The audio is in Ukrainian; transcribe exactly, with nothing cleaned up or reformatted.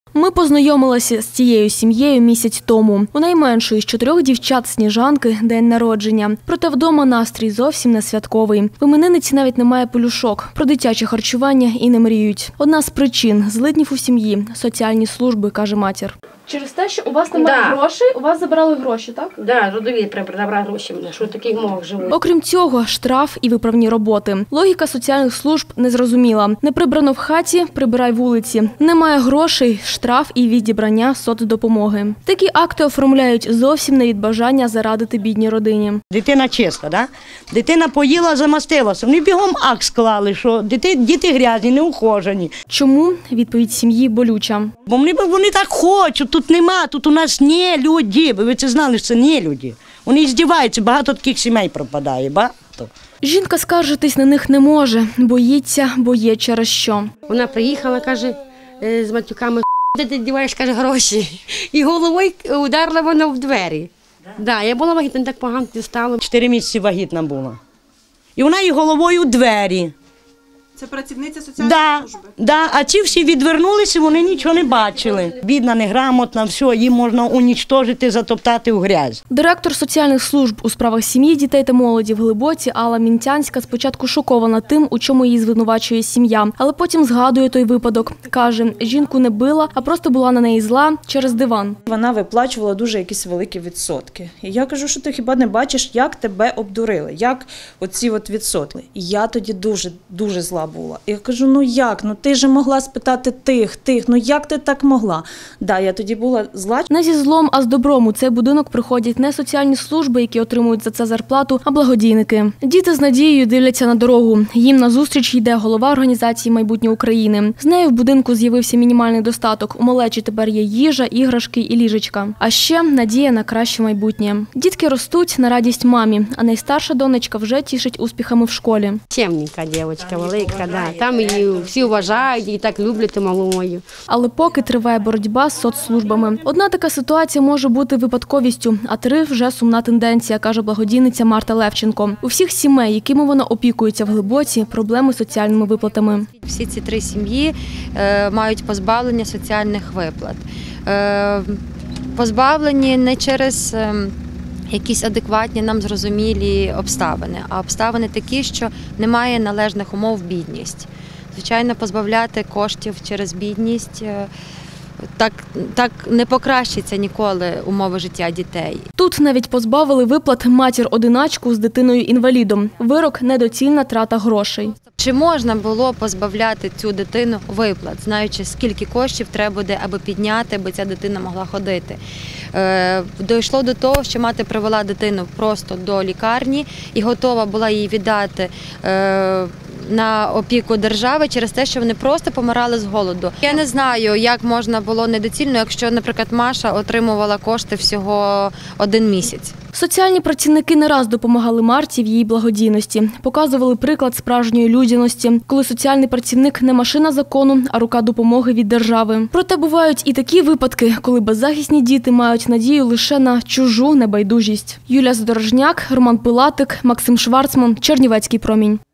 Ми познайомилися з цією сім'єю місяць тому. У найменшої з чотирьох дівчат Сніжанки – день народження. Проте вдома настрій зовсім не святковий. В іменинниці навіть немає пелюшок. Про дитяче харчування і не мріють. Одна з причин – злиднів у сім'ї, соціальні служби, каже матір. Через те, що у вас немає Да. грошей, у вас забрали гроші, так? Так, да, родові забрали гроші, що в таких мовах живуть. Окрім цього, штраф і виправні роботи. Логіка соціальних служб незрозуміла. Не прибрано в хаті – прибирай вулиці. Немає грошей – штраф і відібрання соцдопомоги. Такі акти оформляють зовсім не від бажання зарадити бідній родині. Дитина чиста, да? Дитина поїла, замастилася. Вони бігом акт склали, що діти, діти грязні, неухожені. Чому? Відповідь сім'ї болюча. Бо вони, вони так хочуть, тут нема, тут у нас не люди. Ви це знали, що це не люди. Вони здіваються, багато таких сімей пропадає, багато. Жінка скаржитись на них не може, боїться, бо є через що. Вона приїхала, каже, з матюками, де ти діваєш, каже, гроші. І головою ударила вона в двері. Так, да, я була вагітна, так погано стало. Чотири місяці вагітна була. І вона її головою у двері. Це працівниця соціальної Да, служби? да, а ці всі відвернулися, вони нічого не бачили. Бідна, неграмотна, все, її можна унічтожити, затоптати у грязь. Директор соціальних служб у справах сім'ї, дітей та молоді в Глибоці Алла Мінтянська спочатку шокована тим, у чому її звинувачує сім'я, але потім згадує той випадок. Каже, жінку не била, а просто була на неї зла через диван. Вона виплачувала дуже якісь великі відсотки. І я кажу, що ти хіба не бачиш, як тебе обдурили, як оці от відсотки. І я тоді дуже, дуже зла була. І я кажу, ну як, ну ти ж могла спитати тих, тих, ну як ти так могла? Да, я тоді була зла. Не зі злом, а з добром у цей будинок приходять не соціальні служби, які отримують за це зарплату, а благодійники. Діти з надією дивляться на дорогу. Їм назустріч йде голова організації «Майбутнє України». З нею в будинку з'явився мінімальний достаток. У малечі тепер є їжа, іграшки і ліжечка. А ще надія на краще майбутнє. Дітки ростуть на радість мамі, а найстарша донечка вже тішить успіхами в школі. Чемненька дівчинка, велика, да. Там її всі вважають і так люблять малу мою. Але поки триває боротьба з соцслужбами. Одна така ситуація може бути випадковістю, а три – вже сумна тенденція, каже благодійниця Марта Левченко. У всіх сімей, якими вона опікується в Глибоці, проблеми з соціальними виплатами. Всі ці три сім'ї е, мають позбавлення соціальних виплат. Е, позбавлені не через е, якісь адекватні нам зрозумілі обставини, а обставини такі, що немає належних умов бідність. Звичайно, позбавляти коштів через бідність – Так, так не покращиться ніколи умови життя дітей. Тут навіть позбавили виплат матір-одиначку з дитиною-інвалідом. Вирок – недоцільна трата грошей. Чи можна було позбавляти цю дитину виплат, знаючи, скільки коштів треба буде, аби підняти, аби ця дитина могла ходити? Е, дійшло до того, що мати привела дитину просто до лікарні і готова була її віддати е, на опіку держави через те, що вони просто помирали з голоду. Я не знаю, як можна було недоцільно, якщо, наприклад, Маша отримувала кошти всього один місяць. Соціальні працівники не раз допомагали Марті в її благодійності. Показували приклад справжньої людяності, коли соціальний працівник не машина закону, а рука допомоги від держави. Проте бувають і такі випадки, коли беззахисні діти мають надію лише на чужу небайдужість. Юлія Задорожняк, Роман Пилатик, Максим Шварцман, Чернівецький промінь.